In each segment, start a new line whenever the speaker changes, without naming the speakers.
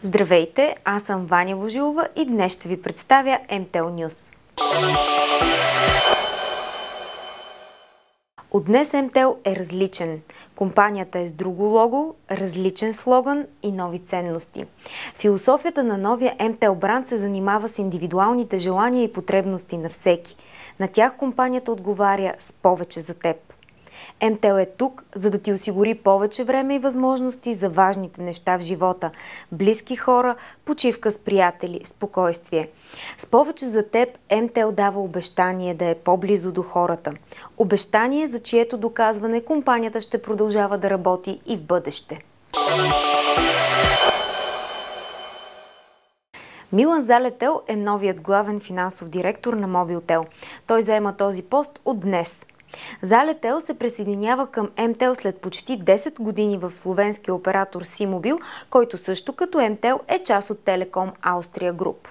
Здравейте, аз съм Ваня Божилова и днес ще ви представя МТЕЛ News. От днес МТЕЛ е различен. Компанията е с друго лого, различен слоган и нови ценности. Философията на новия МТЕЛ бранд се занимава с индивидуалните желания и потребности на всеки. На тях компанията отговаря с повече за теб. МТЕЛ е тук, за да ти осигури повече време и възможности за важните неща в живота. Близки хора, почивка с приятели, спокойствие. С повече за теб МТЕЛ дава обещание да е по-близо до хората. Обещание, за чието доказване компанията ще продължава да работи и в бъдеще. Милан Залетел е новият главен финансов директор на Мобилтел. Той заема този пост от днес. Залетел се присъединява към МТЕЛ след почти 10 години в словенския оператор Симобил, който също като МТЕЛ е част от Телеком Аустрия Груп.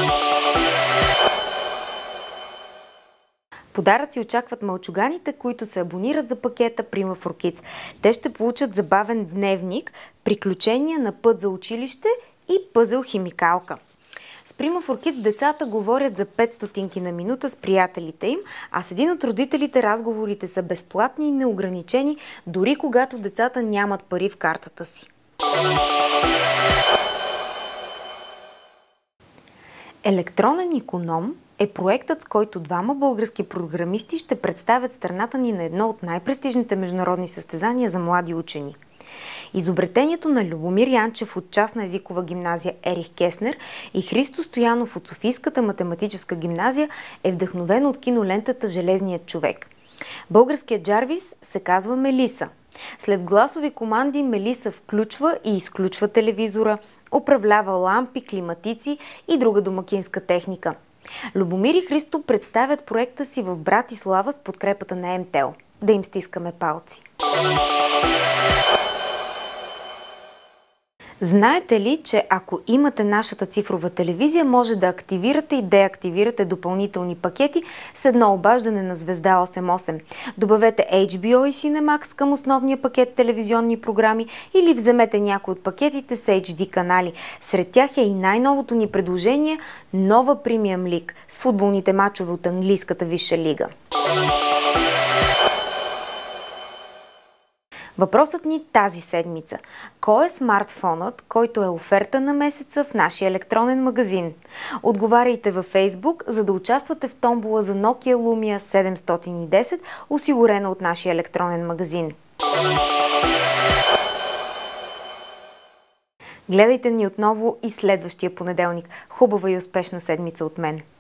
Подаръци очакват мълчуганите, които се абонират за пакета Prima for Kids. Те ще получат забавен дневник, приключения на път за училище и пъзел химикалка. С Prima for Kids децата говорят за 5 стотинки на минута с приятелите им, а с един от родителите разговорите са безплатни и неограничени, дори когато децата нямат пари в картата си. Електронен иконом е проектът, с който двама български програмисти ще представят страната ни на едно от най-престижните международни състезания за млади учени. Изобретението на Любомир Янчев от частна езикова гимназия Ерих Кеснер и Христо Стоянов от Софийската математическа гимназия е вдъхновено от кинолентата «Железният човек». Българският Джарвис се казва Мелиса. След гласови команди Мелиса включва и изключва телевизора, управлява лампи, климатици и друга домакинска техника. Любомир и Христо представят проекта си в Братислава с подкрепата на МТЕЛ. Да им стискаме палци! Знаете ли, че ако имате нашата цифрова телевизия, може да активирате и деактивирате допълнителни пакети с едно обаждане на звезда 88. Добавете HBO и Cinemax към основния пакет телевизионни програми или вземете някой от пакетите с HD канали. Сред тях е и най-новото ни предложение – нова Премиъм Лиг с футболните мачове от английската висша лига. Въпросът ни тази седмица. Кой е смартфонът, който е оферта на месеца в нашия електронен магазин? Отговаряйте във Facebook, за да участвате в томбола за Nokia Lumia 710, осигурена от нашия електронен магазин. Гледайте ни отново и следващия понеделник. Хубава и успешна седмица от мен!